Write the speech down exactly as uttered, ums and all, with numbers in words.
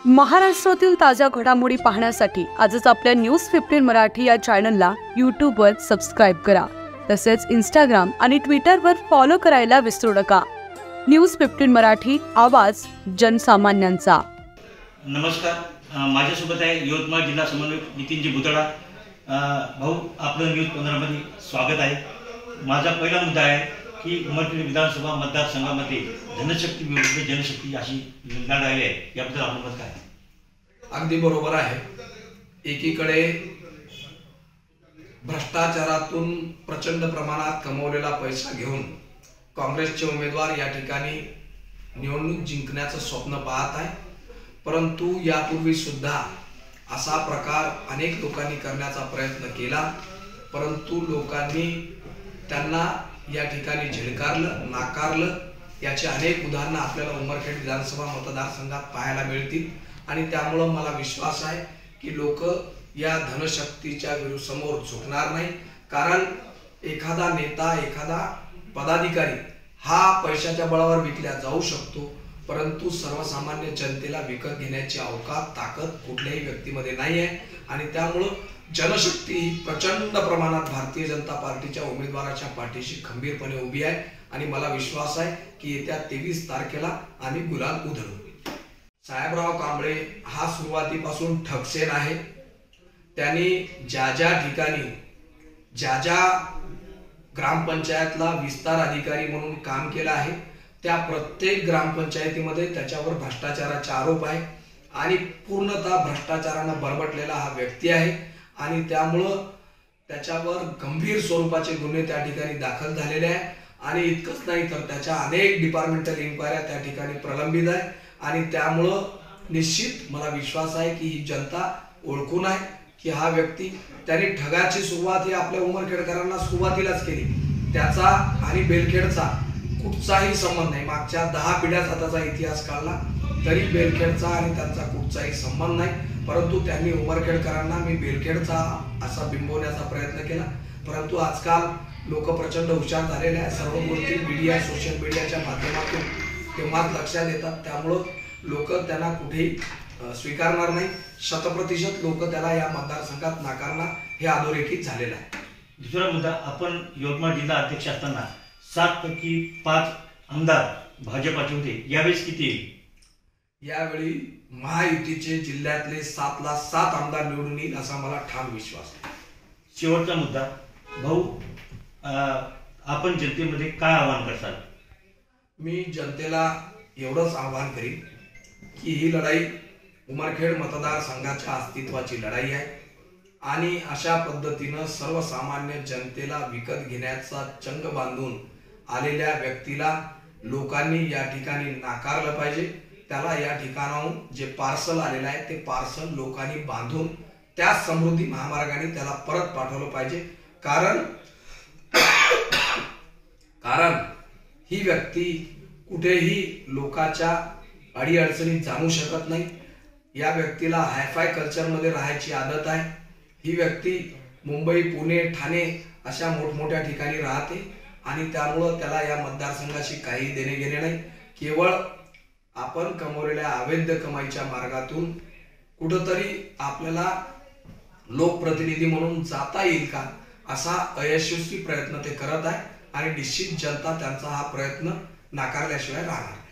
महाराष्ट्रातील ताज्या घडामोडी पाहण्यासाठी आजच आपल्या न्यूज फिफ्टीन मराठी या चॅनलला यूट्यूबवर सबस्क्राईब करा। तसेच इंस्टाग्राम आणि ट्विटरवर फॉलो करायला विसरू नका। न्यूज फिफ्टीन मराठी, आवाज जनसामान्यांचा। नमस्कार, माझ्यासोबत आहे यवतमाळ जिल्हा समन्वयक नितीनजी भुतडा। भाऊ, आपलं न्यूज पंधरा मध्ये स्वागत आहे। माझा पहिला मुद्दा आहे की उमरखेड विधानसभा मतदारसंघामध्ये धनशक्ती विरुद्ध जनशक्ती अशी लढाई आहे, याबद्दल आपलं मत काय? अगदी बरोबर आहे। एकीकडे भ्रष्टाचारातून प्रचंड प्रमाणात कमवलेला पैसा घेऊन काँग्रेसचे उमेदवार या ठिकाणी निवडणूक जिंकण्याचं स्वप्न पाहत आहे, परंतु यापूर्वी सुद्धा असा प्रकार अनेक लोकांनी करण्याचा प्रयत्न केला, परंतु लोकांनी त्यांना या ठिकाणी झिडकारलं, नाकारलं। याचे अनेक उदाहरणं आपल्याला उमरखेड विधानसभा मतदारसंघात पाहायला मिळतील आणि त्यामुळे मला विश्वास आहे की लोक या धनशक्तीच्या विरुद्ध समोर झुकणार नाही। कारण एखादा नेता, एखादा पदाधिकारी हा पैशाच्या बळावर विकला जाऊ शकतो, परंतु सर्वसामान्य जनतेला विकत घेण्याची अवकात, ताकद कुठल्याही व्यक्तीमध्ये नाही आहे। आणि त्यामुळे जनशक्ती प्रचंड प्रमाणात भारतीय जनता पार्टीच्या उमेदवाराच्या पाठीशी खंबीरपणे उभी आहे आणि मला विश्वास आहे की येत्या तेवीस तारखेला आम्ही गुलाल उधळू। साहेबराव कांबळे हा सुरुवातीपासून ठगसेन आहे। त्यांनी ज्या ज्या ठिकाणी ज्या ज्या ग्रामपंचायतला विस्तार अधिकारी म्हणून काम केलं आहे, त्या प्रत्येक ग्रामपंचायतीमध्ये त्याच्यावर भ्रष्टाचाराचे आरोप आहे आणि पूर्णतः भ्रष्टाचाराने बरबटलेला हा व्यक्ती आहे आणि त्यामुळे त्याच्यावर गंभीर स्वरूपाचे गुन्हे त्या ठिकाणी दाखल झालेले आहे। आणि इतकंच नाही तर त्याच्या अनेक डिपार्टमेंटल इन्क्वायऱ्या त्या ठिकाणी प्रलंबित आहे आणि त्यामुळे निश्चित मला विश्वास आहे की ही जनता ओळखून आहे की हा व्यक्ती, त्यांनी ठगाची सुरुवात ही आपल्या उमरखेडकरांना सुरुवातीलाच केली। त्याचा आणि बेलखेडचा कुठचाही संबंध नाही। मागच्या दहा पिढ्याचा त्याचा इतिहास काढला तरी बेलखेडचा आणि त्यांचा कुठचाही संबंध नाही, परंतु त्यांनी उमरखेडकरांना मी बेलखेडचा असा बिंबवण्याचा प्रयत्न केला। परंतु आजकाल लोक प्रचंड हुशार झालेले आहेत, सर्व गोष्टी मीडिया, सोशल मीडियाच्या माध्यमातून तेव्हाच लक्षात येतात, त्यामुळं लोक त्यांना कुठेही स्वीकारणार नाही। शतप्रतिशत लोक त्याला या मतदारसंघात नाकारणार हे अधोरेखित झालेलं आहे। दुसरा मुद्दा, आपण यवतमाळ जिल्हा अध्यक्ष असताना सात पैकी पाच आमदार भाजपाचे होते, यावेळेस किती येईल? यावेळी महायुतीचे जिल्ह्यातले सातला सात आमदार निवडून येईल असा मला ठाम विश्वास आहे। शेवटचा मुद्दा, भाऊ, आपण जनतेमध्ये काय आवाहन करताल? मी जनतेला एवढंच आवाहन करीन की ही लढाई उमरखेड मतदारसंघाच्या अस्तित्वाची लढाई आहे आणि अशा पद्धतीनं सर्वसामान्य जनतेला विकत घेण्याचा चंग बांधून आलेल्या व्यक्तीला लोकांनी या ठिकाणी नाकारलं पाहिजे। त्याला या ठिकाणाहून जे पार्सल आलेलं आहे ते पार्सल लोकांनी बांधून त्या समृद्धी महामार्गाने त्याला परत पाठवलं पाहिजे। कारण कारण ही व्यक्ती कुठेही लोकांच्या अडीअडचणीत जाणू शकत नाही। या व्यक्तीला हायफाय कल्चरमध्ये राहायची आदत आहे। ही व्यक्ती मुंबई, पुणे, ठाणे अशा मोठमोठ्या ठिकाणी राहते आणि त्यामुळं त्याला या मतदारसंघाशी काही देणे घेणे नाही। केवळ आपण कमवलेल्या अवैध कमाईच्या मार्गातून कुठंतरी आपल्याला लोकप्रतिनिधी म्हणून जाता येईल का असा अयशस्वी प्रयत्न ते करत आहे आणि निश्चित जनता त्यांचा हा प्रयत्न नाकारल्याशिवाय राहणार।